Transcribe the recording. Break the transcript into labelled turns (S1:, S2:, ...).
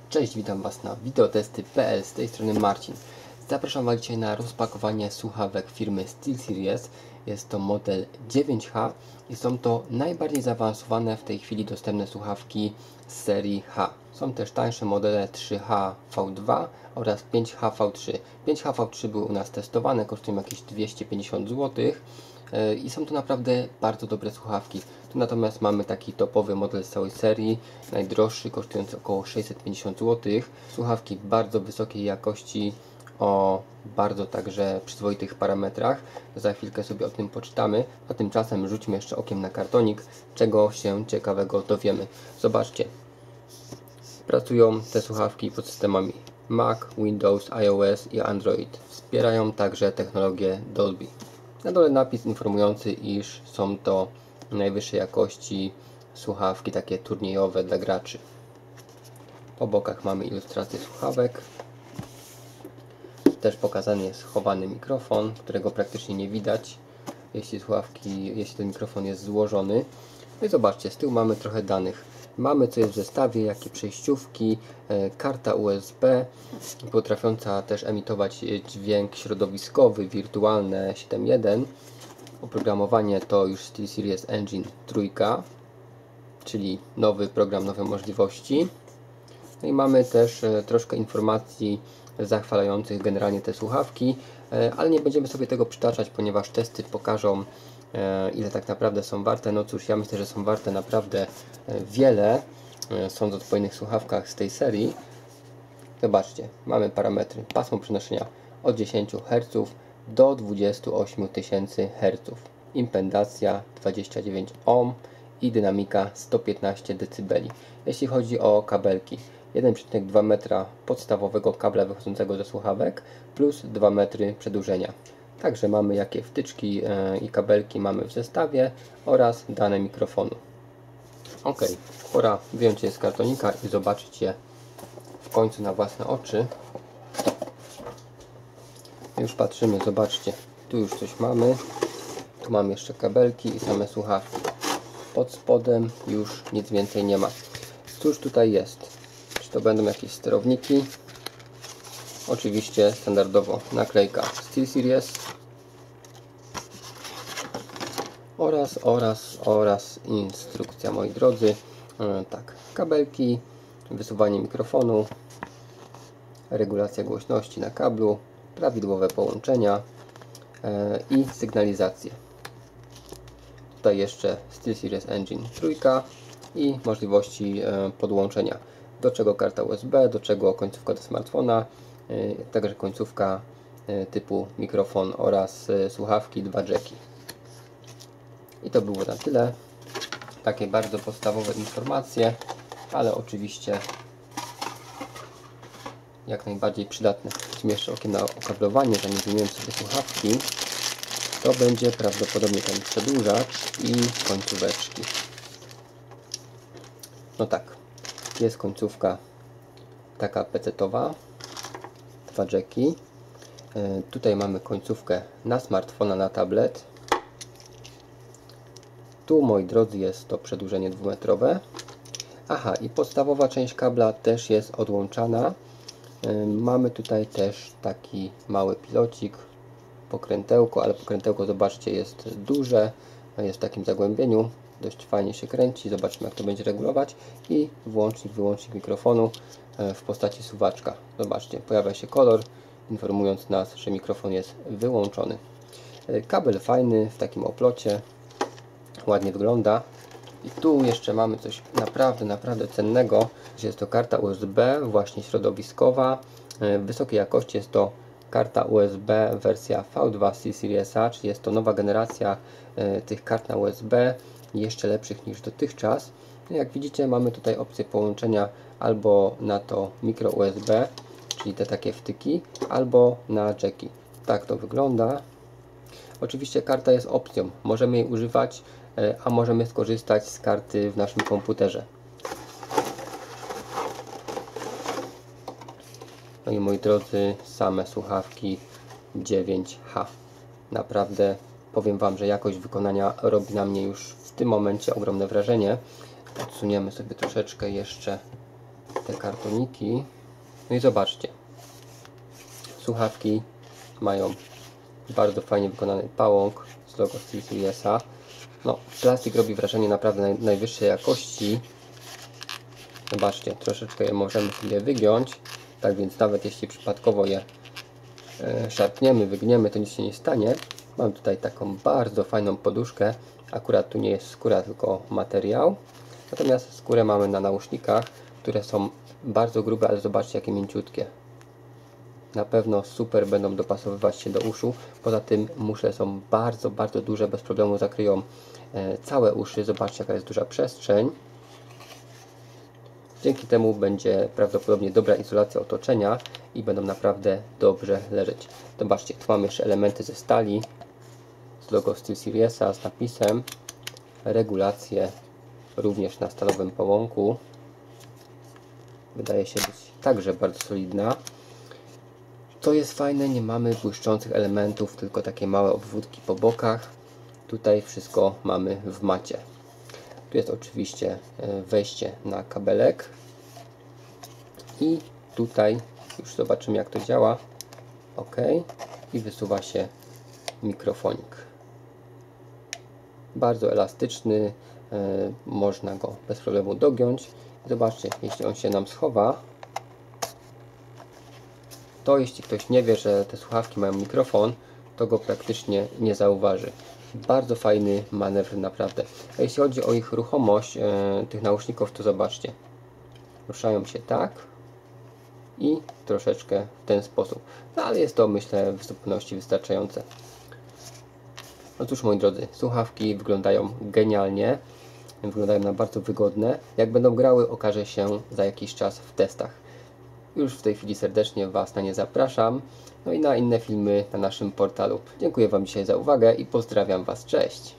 S1: Cześć, witam Was na wideotesty.pl, z tej strony Marcin. Zapraszam Was dzisiaj na rozpakowanie słuchawek firmy SteelSeries. Jest to model 9H i są to najbardziej zaawansowane w tej chwili dostępne słuchawki z serii H. Są też tańsze modele 3H V2 oraz 5H V3. 5H V3 były u nas testowane, kosztują jakieś 250 zł. I są to naprawdę bardzo dobre słuchawki. Tu natomiast mamy taki topowy model z całej serii, najdroższy, kosztujący około 650 zł. Słuchawki bardzo wysokiej jakości, o bardzo także przyzwoitych parametrach. Za chwilkę sobie o tym poczytamy, a tymczasem rzućmy jeszcze okiem na kartonik, czego się ciekawego dowiemy. Zobaczcie, pracują te słuchawki pod systemami Mac, Windows, iOS i Android. Wspierają także technologię Dolby. Na dole napis informujący, iż są to najwyższej jakości słuchawki takie turniejowe dla graczy. Po bokach mamy ilustrację słuchawek. Też pokazany jest schowany mikrofon, którego praktycznie nie widać, jeśli ten mikrofon jest złożony. No i zobaczcie, z tyłu mamy trochę danych. Mamy co jest w zestawie, jakie przejściówki, karta USB, potrafiąca też emitować dźwięk środowiskowy, wirtualne 7.1. Oprogramowanie to już SteelSeries Engine 3, czyli nowy program, nowe możliwości. No i mamy też troszkę informacji zachwalających generalnie te słuchawki, ale nie będziemy sobie tego przytaczać, ponieważ testy pokażą, ile tak naprawdę są warte. No cóż, ja myślę, że są warte naprawdę wiele, sądząc po innych słuchawkach z tej serii. Zobaczcie, mamy parametry: pasmo przenoszenia od 10 Hz do 28 000 Hz, impedacja 29 ohm i dynamika 115 dB. Jeśli chodzi o kabelki, 1,2 metra podstawowego kabla wychodzącego ze słuchawek plus 2 metry przedłużenia. Także mamy jakie wtyczki i kabelki mamy w zestawie oraz dane mikrofonu. Ok, pora wyjąć je z kartonika i zobaczyć je w końcu na własne oczy. Już patrzymy, zobaczcie, tu już coś mamy. Tu mamy jeszcze kabelki i same słuchawki. Pod spodem już nic więcej nie ma. Cóż tutaj jest? Czy to będą jakieś sterowniki? Oczywiście standardowo naklejka SteelSeries oraz instrukcja, moi drodzy. Tak, kabelki, wysuwanie mikrofonu, regulacja głośności na kablu, prawidłowe połączenia i sygnalizację. Tutaj jeszcze SteelSeries Engine 3 i możliwości podłączenia. Do czego karta USB, do czego końcówka do smartfona, także końcówka typu mikrofon oraz słuchawki, 2 jacki. I to było na tyle. Takie bardzo podstawowe informacje, ale oczywiście jak najbardziej przydatne. Rzućmy jeszcze okiem na okablowanie, zanim wyjmiemy sobie słuchawki. To będzie prawdopodobnie ten przedłużacz i końcóweczki. No tak, jest końcówka taka pecetowa, 2 jacki. Tutaj mamy końcówkę na smartfona, na tablet. Tu, moi drodzy, jest to przedłużenie 2-metrowe. Aha, i podstawowa część kabla też jest odłączana. Mamy tutaj też taki mały pilocik, pokrętełko, ale pokrętełko, zobaczcie, jest duże, jest w takim zagłębieniu, dość fajnie się kręci. Zobaczmy, jak to będzie regulować. I włącznik, wyłącznik mikrofonu w postaci suwaczka. Zobaczcie, pojawia się kolor, informując nas, że mikrofon jest wyłączony. Kabel fajny, w takim oplocie, ładnie wygląda. I tu jeszcze mamy coś naprawdę cennego, że jest to karta USB, właśnie środowiskowa, wysokiej jakości. Jest to karta USB wersja V2 SteelSeriesa, czyli jest to nowa generacja tych kart na USB, jeszcze lepszych niż dotychczas. Jak widzicie, mamy tutaj opcję połączenia albo na to micro USB, czyli te takie wtyki, albo na jacki. Tak to wygląda. Oczywiście karta jest opcją, możemy jej używać, a możemy skorzystać z karty w naszym komputerze. No i moi drodzy, same słuchawki 9H. Naprawdę powiem Wam, że jakość wykonania robi na mnie już w tym momencie ogromne wrażenie. Odsuniemy sobie troszeczkę jeszcze te kartoniki. No i zobaczcie, słuchawki mają bardzo fajnie wykonany pałąk z logo SteelSeriesa. No, plastik robi wrażenie naprawdę najwyższej jakości. Zobaczcie, troszeczkę je możemy sobie wygiąć, tak więc nawet jeśli przypadkowo je szarpniemy, wygniemy, to nic się nie stanie. Mam tutaj taką bardzo fajną poduszkę. Akurat tu nie jest skóra, tylko materiał. Natomiast skórę mamy na nausznikach, które są bardzo grube, ale zobaczcie jakie mięciutkie. Na pewno super będą dopasowywać się do uszu. Poza tym muszle są bardzo, bardzo duże, bez problemu zakryją całe uszy. Zobaczcie jaka jest duża przestrzeń. Dzięki temu będzie prawdopodobnie dobra izolacja otoczenia i będą naprawdę dobrze leżeć. Zobaczcie, tu mamy jeszcze elementy ze stali z logo SteelSeriesa z napisem. Regulacje również na stalowym połąku. Wydaje się być także bardzo solidna. To jest fajne, nie mamy błyszczących elementów, tylko takie małe obwódki po bokach. Tutaj wszystko mamy w macie. Tu jest oczywiście wejście na kabelek i tutaj już zobaczymy jak to działa. OK, i wysuwa się mikrofonik. Bardzo elastyczny, można go bez problemu dogiąć. Zobaczcie, jeśli on się nam schowa, to jeśli ktoś nie wie, że te słuchawki mają mikrofon, to go praktycznie nie zauważy. Bardzo fajny manewr naprawdę. A jeśli chodzi o ich ruchomość tych nauszników, to zobaczcie. Ruszają się tak i troszeczkę w ten sposób. No ale jest to, myślę, w zupełności wystarczające. No cóż, moi drodzy, słuchawki wyglądają genialnie. Wyglądają na bardzo wygodne. Jak będą grały, okaże się za jakiś czas w testach. Już w tej chwili serdecznie Was na nie zapraszam. No i na inne filmy na naszym portalu. Dziękuję Wam dzisiaj za uwagę i pozdrawiam Was. Cześć!